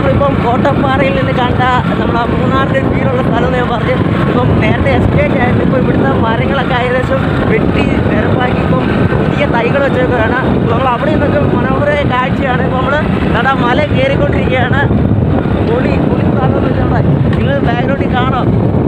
നമ്മളിപ്പം കോട്ടപ്പാറയിൽ നിന്ന് കണ്ട നമ്മളെ മൂന്നാറിൻ്റെ വീടുള്ള സ്ഥലം ഞാൻ പറഞ്ഞു. ഇപ്പം നേരത്തെ എസ്റ്റേറ്റ് ആയിരുന്നു. ഇപ്പോൾ ഇവിടുത്തെ മരങ്ങളൊക്കെ ഏകദേശം വെട്ടി നിരപ്പാക്കി ഇപ്പം പുതിയ തൈകൾ വെച്ചേക്കുകയാണ്. നമ്മൾ അവിടെ നിന്നൊക്കെ മനോഹരമായ കാഴ്ചയാണ്. ഇപ്പോൾ നമ്മൾ നട മല കയറിക്കൊണ്ടിരിക്കുകയാണ്. പൊളി സ്ഥലം എന്ന് വെച്ചാൽ നിങ്ങൾ ബാക്ക്ഗ്രൗണ്ടിൽ കാണാം.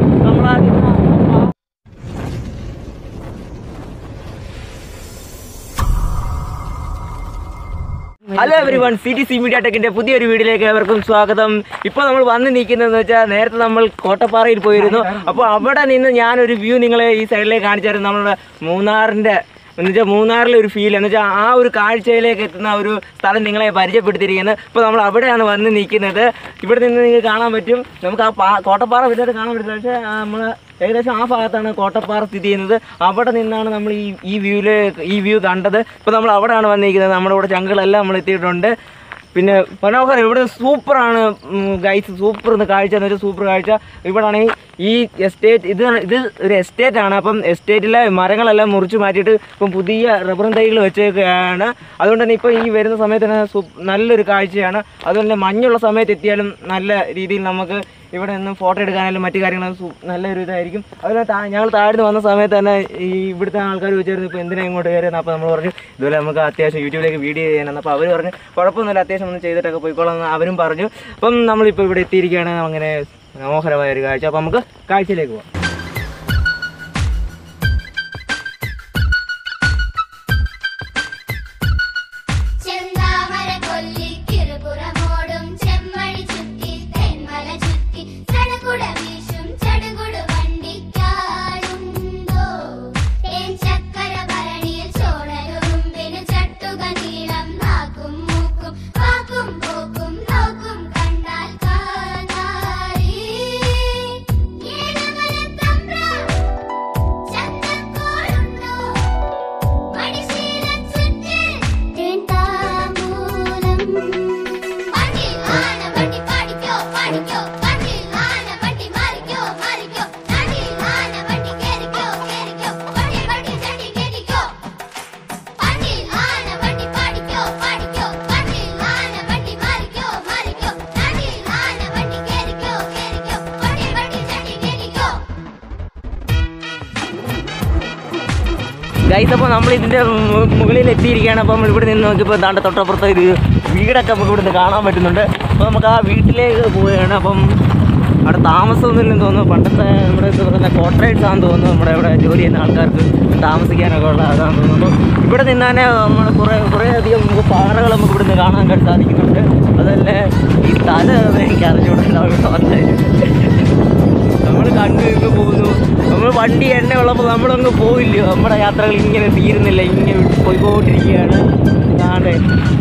ഹലോ എവരിവൺ, CTC മീഡിയ ടെക്കിൻ്റെ പുതിയൊരു വീഡിയോയിലേക്ക് ഏവർക്കും സ്വാഗതം. ഇപ്പോൾ നമ്മൾ വന്ന് നിൽക്കുന്നതെന്ന് വെച്ചാൽ നേരത്തെ നമ്മൾ കോട്ടപ്പാറയിൽ പോയിരുന്നു. അപ്പോൾ അവിടെ നിന്ന് ഞാനൊരു വ്യൂ നിങ്ങളെ ഈ സൈഡിലേക്ക് കാണിച്ചായിരുന്നു. നമ്മുടെ മൂന്നാറിൻ്റെ എന്നുവെച്ചാൽ മൂന്നാറിലെ ഒരു ഫീൽ എന്ന് വെച്ചാൽ ആ ഒരു കാഴ്ചയിലേക്ക് എത്തുന്ന ഒരു സ്ഥലം നിങ്ങളെ പരിചയപ്പെടുത്തിയിരിക്കുന്നത്. ഇപ്പോൾ നമ്മൾ അവിടെയാണ് വന്ന് നിൽക്കുന്നത്. ഇവിടെ നിന്ന് നിങ്ങൾക്ക് കാണാൻ പറ്റും. നമുക്ക് ആ കോട്ടപ്പാറ വലുതായിട്ട് കാണാൻ പറ്റില്ല. പക്ഷേ നമ്മൾ ഏകദേശം ആ ഭാഗത്താണ് കോട്ടപ്പാറ സ്ഥിതി ചെയ്യുന്നത്. അവിടെ നിന്നാണ് നമ്മൾ ഈ വ്യൂ കണ്ടത്. ഇപ്പോൾ നമ്മൾ അവിടെയാണ് വന്നിരിക്കുന്നത്. നമ്മുടെ ഇവിടെ ചങ്കുകളെല്ലാം നമ്മൾ എത്തിയിട്ടുണ്ട്. പിന്നെ മനോഹരം, ഇവിടെ സൂപ്പറാണ് ഗൈസ്. സൂപ്പർ കാഴ്ച എന്ന് വെച്ചാൽ സൂപ്പർ കാഴ്ച. ഇവിടെ ആണെങ്കിൽ ഈ എസ്റ്റേറ്റ് ഇത് ഒരു എസ്റ്റേറ്റാണ്. അപ്പം എസ്റ്റേറ്റിലെ മരങ്ങളെല്ലാം മുറിച്ച് മാറ്റിയിട്ട് ഇപ്പം പുതിയ റബ്ബറും തൈകൾ വെച്ചേക്കുകയാണ്. അതുകൊണ്ട് തന്നെ ഇപ്പോൾ ഈ വരുന്ന സമയത്ത് തന്നെ നല്ലൊരു കാഴ്ചയാണ്. അതുകൊണ്ട് തന്നെ മഞ്ഞുള്ള സമയത്ത് എത്തിയാലും നല്ല രീതിയിൽ നമുക്ക് ഇവിടെ നിന്ന് ഫോട്ടോ എടുക്കാനായാലും മറ്റു കാര്യങ്ങളും നല്ലൊരു ഇതായിരിക്കും. അതുപോലെ ഞങ്ങൾ താഴ്ന്ന് വന്ന സമയത്ത് തന്നെ ഈ ഇവിടുത്തെ ആൾക്കാർ ചോദിച്ചായിരുന്നു ഇപ്പോൾ എന്തിനാണ് ഇങ്ങോട്ട് കയറിയെന്ന്. അപ്പോൾ നമ്മൾ പറഞ്ഞു ഇതുപോലെ നമുക്ക് അത്യാവശ്യം യൂട്യൂബിലേക്ക് വീഡിയോ ചെയ്യാനാണ്. അപ്പോൾ അവർ പറഞ്ഞു കുഴപ്പമൊന്നുമില്ല, അത്യാവശ്യം ഒന്ന് ചെയ്തിട്ടൊക്കെ പോയിക്കോളാം എന്ന് അവരും പറഞ്ഞു. അപ്പം നമ്മളിപ്പോൾ ഇവിടെ എത്തിയിരിക്കുകയാണ്. അങ്ങനെ മനോഹരമായ ഒരു കാഴ്ച. അപ്പോൾ നമുക്ക് കാഴ്ചയിലേക്ക് പോകാം. ഗൈസ്, അപ്പോൾ നമ്മൾ ഇതിൻ്റെ മുകളിൽ എത്തിയിരിക്കുകയാണ്. അപ്പം ഇവിടെ നിന്ന് നോക്കിയപ്പോൾ ദാണ്ട തൊട്ടപ്പുറത്ത് ഒരു വീടൊക്കെ നമുക്ക് ഇവിടുന്ന് കാണാൻ പറ്റുന്നുണ്ട്. അപ്പോൾ നമുക്ക് ആ വീട്ടിലേക്ക് പോവുകയാണ്. അപ്പം അവിടെ താമസമൊന്നുമില്ലെന്ന് തോന്നുന്നു. പണ്ടത്തെ നമ്മുടെ പറയുന്ന കോർപ്പറേറ്റ്സ് ആണെന്ന് തോന്നുന്നു. നമ്മുടെ ഇവിടെ ജോലി ചെയ്യുന്ന ആൾക്കാർക്ക് താമസിക്കാനൊക്കെ ഉള്ള അതാണെന്ന് തോന്നുന്നു. അപ്പോൾ ഇവിടെ നിന്ന് തന്നെ നമ്മൾ കുറേയധികം നമുക്ക് പാറകൾ നമുക്ക് ഇവിടുന്ന് കാണാൻ സാധിക്കുന്നുണ്ട്. അതല്ലേ ഈ സ്ഥലം എനിക്ക് അറിഞ്ഞുകൂടെ നമ്മൾ കണ്ടു പോകുന്നു. നമ്മൾ വണ്ടി എണ്ണ ഉള്ളപ്പോൾ നമ്മളങ്ങ് പോയില്ലയോ. നമ്മുടെ യാത്രകൾ ഇങ്ങനെ തീരുന്നില്ല, ഇങ്ങനെ പോയിക്കൊണ്ടിരിക്കുകയാണ്. കാണേ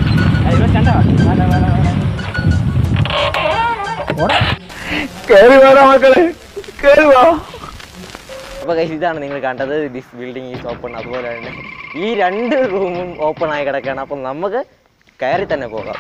മക്കളെ കേറുവാ. അപ്പോൾ ഇതാണ് നിങ്ങൾ കണ്ടത്. This building is open. അതുപോലെ തന്നെ ഈ 2 റൂമും ഓപ്പൺ ആയി കിടക്കുകയാണ്. അപ്പം നമുക്ക് കയറി തന്നെ പോകാം.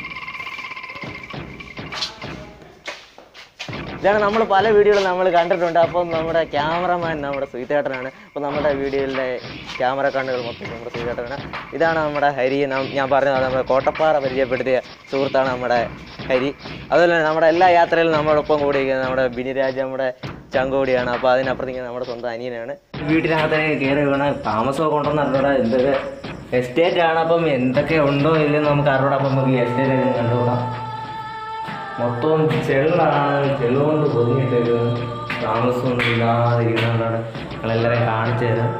ഇതാണ് നമ്മൾ പല വീഡിയോകളും നമ്മൾ കണ്ടിട്ടുണ്ട്. അപ്പം നമ്മുടെ ക്യാമറമാൻ നമ്മുടെ സുഹിതേട്ടനാണ്. അപ്പോൾ നമ്മുടെ വീഡിയോയിലെ ക്യാമറ കണ്ണുകൾ മൊത്തം നമ്മുടെ സുഹിതേട്ടനാണ്. ഇതാണ് നമ്മുടെ ഹരി. ഞാൻ പറഞ്ഞത് നമ്മുടെ കോട്ടപ്പാറ പരിചയപ്പെടുത്തിയ സുഹൃത്താണ് നമ്മുടെ ഹരി. അതുപോലെ തന്നെ നമ്മുടെ എല്ലാ യാത്രയിലും നമ്മളൊപ്പം കൂടിയിരിക്കുന്നത് നമ്മുടെ ബിനിരാജ്, നമ്മുടെ ചങ്കോടിയാണ്. അപ്പോൾ അതിനപ്പുറത്തേക്ക് നമ്മുടെ സ്വന്തം അനിയനാണ്. വീട്ടിനകത്ത് കയറി വേണം താമസമൊക്കെ ഉണ്ടെന്ന് അറിഞ്ഞൂടാ. എന്തൊക്കെ എസ്റ്റേറ്റ് ആണ്. അപ്പം എന്തൊക്കെ ഉണ്ടോ ഇല്ലെന്ന് നമുക്ക് അറിഞ്ഞൂടാ. അപ്പം നമുക്ക് ഈ എസ്റ്റേറ്റ് കണ്ടുകൂടാം. മൊത്തം ചെള്ളാണ്. ചെള്ളുകൊണ്ട് പൊതിഞ്ഞിട്ടൊരു താമസമൊന്നും ഇല്ലാതിരിക്കുന്നതുകൊണ്ടാണ് ഞങ്ങളെല്ലാവരെയും കാണിച്ചു തരാം.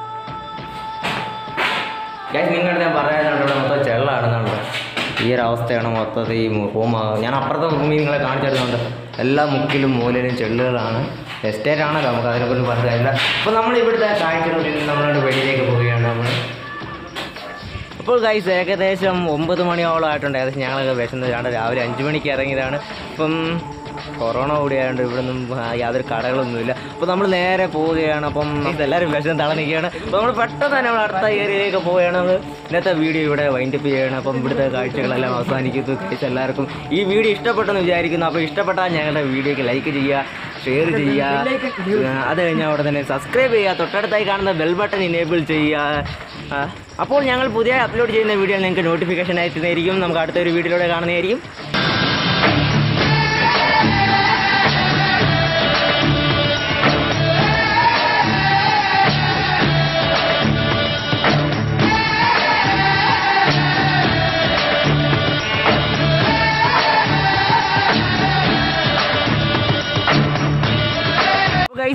നിങ്ങളുടെ ഞാൻ പറയാനാണ് ഇവിടെ മൊത്തം ചെള്ളാണെന്നുണ്ട്. ഈ ഒരു അവസ്ഥയാണ് മൊത്തത്തിൽ ഈ റൂം. ഞാൻ അപ്പുറത്തെ റൂമിൽ നിങ്ങളെ കാണിച്ചു തരുന്നുണ്ട്. എല്ലാ മുക്കിലും മൂലയിലും ചെള്ളുകളാണ്. എസ്റ്റേറ്റ് ആണല്ലോ, നമുക്ക് അതിനെക്കുറിച്ച് പറഞ്ഞു തരില്ല. അപ്പോൾ നമ്മൾ ഇവിടുത്തെ കാഴ്ചകളിൽ നമ്മളോട് വെളിയിലേക്ക് പോവുകയാണ് നമ്മൾ. അപ്പോൾ ഗൈസ് ഏകദേശം 9 മണിയോളം ആയിട്ടുണ്ട്. ഏകദേശം ഞങ്ങളൊക്കെ വിശന്നതാണ്. രാവിലെ 5 മണിക്ക് ഇറങ്ങിയതാണ്. ഇപ്പം കൊറോണ കൂടിയായതുകൊണ്ട് ഇവിടെ ഒന്നും യാതൊരു കടകളൊന്നുമില്ല. അപ്പോൾ നമ്മൾ നേരെ പോവുകയാണ്. അപ്പം എല്ലാവരും വിശന്ന് തളർന്നിരിക്കുകയാണ്. അപ്പോൾ നമ്മൾ പെട്ടെന്ന് തന്നെ നമ്മൾ അടുത്ത ഏരിയയിലേക്ക് പോവുകയാണ്. നമ്മൾ ഇന്നത്തെ വീഡിയോ ഇവിടെ വൈൻഡപ്പ് ചെയ്യുകയാണ്. അപ്പം ഇവിടുത്തെ കാഴ്ചകളെല്ലാം അവസാനിക്കുന്നു. ഗൈസ് എല്ലാവർക്കും ഈ വീഡിയോ ഇഷ്ടപ്പെട്ടെന്ന് വിചാരിക്കുന്നു. അപ്പോൾ ഇഷ്ടപ്പെട്ടാൽ ഞങ്ങളുടെ വീഡിയോയ്ക്ക് ലൈക്ക് ചെയ്യുക, ഷെയർ ചെയ്യുക. അത് കഴിഞ്ഞാൽ അവിടെ തന്നെ സബ്സ്ക്രൈബ് ചെയ്യുക. തൊട്ടടുത്തായി കാണുന്ന ബെൽ ബട്ടൺ ഇനേബിൾ ചെയ്യുക. അപ്പോൾ ഞങ്ങൾ പുതിയ അപ്ലോഡ് ചെയ്യുന്ന വീഡിയോ നിങ്ങൾക്ക് നോട്ടിഫിക്കേഷൻ അയക്കുന്നതായിരിക്കും. നമുക്ക് അടുത്തൊരു വീഡിയോയിലൂടെ കാണുന്നതായിരിക്കും.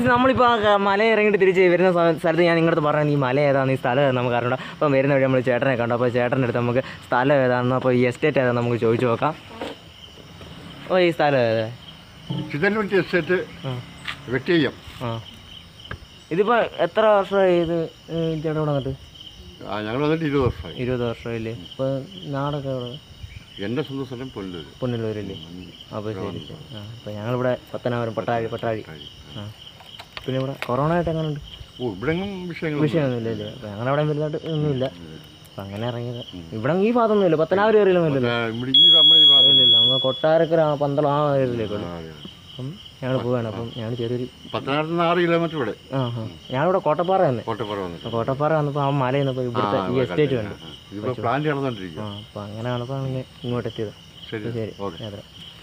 ഗൈസ് നമ്മളിപ്പോൾ മല ഇറങ്ങിയിട്ട് തിരിച്ച് വരുന്ന സ്ഥലത്ത് ഞാൻ നിങ്ങളുടെ പറഞ്ഞാൽ ഈ മല ഏതാണ് ഈ സ്ഥലം ഏതാണ് നമുക്ക് അറിയണ്ട. അപ്പം വരുന്ന വഴി നമ്മൾ ചേട്ടനെ കണ്ടു. അപ്പോൾ ചേട്ടൻ്റെ അടുത്ത് നമുക്ക് സ്ഥലം ഏതാണെന്ന് അപ്പോൾ ഈ എസ്റ്റേറ്റ് ഏതാണെന്ന് നമുക്ക് ചോദിച്ചു നോക്കാം. ഓ ഈ സ്ഥലം ഏതാ? ചിതൽവെട്ടി എസ്റ്റേറ്റ് വെട്ടിയം. ആ ഇതിപ്പോൾ എത്ര വർഷമായി ഇത് ചേട്ടൻ ഇവിടെ വന്നിട്ട്? ഞങ്ങൾ വന്നിട്ട് 20 വർഷമായി. 20 വർഷമായില്ലേ? ഇപ്പോൾ നാടൊക്കെ ഇവിടെ എൻ്റെ സ്വന്തം സ്ഥലം പുനലൂരല്ലേ? അപ്പോൾ ശരി. ആ അപ്പോൾ ഞങ്ങളിവിടെ പത്തനാപുരം പട്ടാഴി. ആ പിന്നെ ഇവിടെ കൊറോണ ആയിട്ട് എങ്ങനെ ഉണ്ട്? ഇവിടെ വിഷയമൊന്നുമില്ല അല്ലേ? അപ്പോൾ ഞങ്ങളവിടെ വലുതായിട്ട് ഒന്നുമില്ല. അപ്പം അങ്ങനെ ഇറങ്ങിയത്. ഇവിടെ ഈ ഭാഗത്തൊന്നുമില്ല, പത്തനാപുരം ഏരിയയിലൊന്നുമില്ലല്ലോ. ഇല്ല നമ്മൾ കൊട്ടാരക്കര പന്തളം ആ ഏരിയയിലേക്കുള്ളൂ. അപ്പം ഞങ്ങൾ പോവുകയാണ്. അപ്പം ഞങ്ങൾ ചെറിയൊരു 6 കിലോമീറ്റർ ഇവിടെ. ഞാനിവിടെ കോട്ടപ്പാറ തന്നെ. കോട്ടപ്പാറ വന്നപ്പോൾ ആ മല ചെന്നപ്പോൾ ഇവിടുത്തെ ഈ എസ്റ്റേറ്റ് കണ്ടു. ആ അപ്പം അങ്ങനെ വന്നപ്പോൾ ഇങ്ങോട്ട് എത്തിയത്. ശരി അതെ.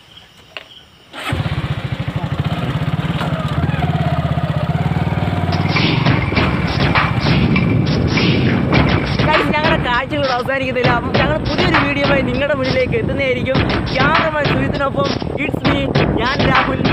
ഞങ്ങളുടെ കാഴ്ചകൾ അവസാനിക്കുന്നില്ല. അപ്പം ഞങ്ങൾ പുതിയൊരു വീഡിയോയുമായി നിങ്ങളുടെ മുന്നിലേക്ക് എത്തുന്നതായിരിക്കും. ക്യാമറമാൻ സുജിത്തിനൊപ്പം ഇറ്റ്സ് മീ, ഞാൻ രാഹുൽ.